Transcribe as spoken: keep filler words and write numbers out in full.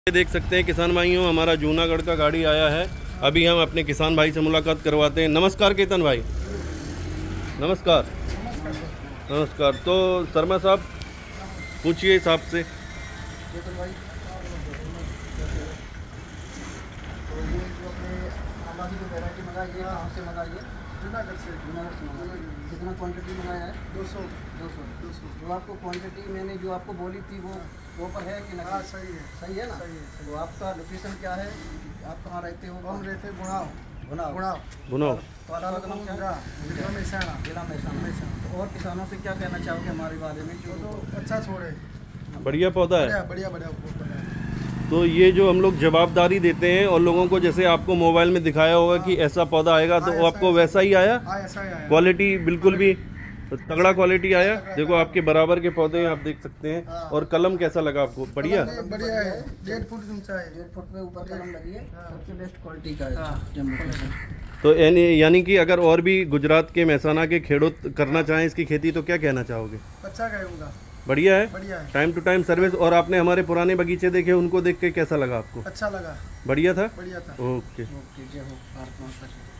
देख सकते हैं किसान भाइयों, हमारा जूनागढ़ का गाड़ी आया है। अभी हम अपने किसान भाई से मुलाकात करवाते हैं। नमस्कार केतन भाई। नमस्कार नमस्कार। तो शर्मा साहब पूछिए साहब से। केतन भाई, तो ये जो अपने आबादी की वैरायटी मंगाई है, कहाँ से मंगाई है? जूनागढ़ से। जूनागढ़ से मंगाई। कितना क्वांटिटी मंगाया है? दो सौ दो सौ दो सौ जो आपको क्वांटिटी मैंने जो आपको बोली थी वो प्रॉपर है कि नहीं? हाँ, सही है। सही है ना? सही है। तो आपका लोकेशन क्या है? आप कहाँ रहते हो? हम रहते हैं गुणाव। गुणाव गुणाव गुनाव तो अलग अलग क्या? जिला महसाना। जिला महसाना। तो और किसानों से क्या कहना चाहोगे हमारे बारे में? जो तो अच्छा छोड़े, बढ़िया पौधा है। बढ़िया बढ़िया पौधा है। तो ये जो हम लोग जवाबदारी देते हैं और लोगों को, जैसे आपको मोबाइल में दिखाया होगा कि ऐसा पौधा आएगा, तो वो आपको वैसा ही आया? क्वालिटी बिल्कुल भी तगड़ा क्वालिटी आया। देखो आपके बराबर के पौधे आप देख सकते हैं। और कलम कैसा लगा आपको? बढ़िया बढ़िया है। डेढ़ फुट ऊंचा है। डेढ़ फुट में ऊपर कलम लगी है। सबसे बेस्ट क्वालिटी का है जम्मू कश्मीर। तो यानी यानी कि अगर और भी गुजरात के महसाना के खेड़ूत करना चाहें इसकी खेती, तो क्या कहना चाहोगे? अच्छा कहूँगा। बढ़िया है। बढ़िया है। Time to time service. और आपने हमारे पुराने बगीचे देखे, उनको देख के कैसा लगा आपको? अच्छा लगा। बढ़िया था। बढ़िया था। ओके ओके, जय हो भारत माता की।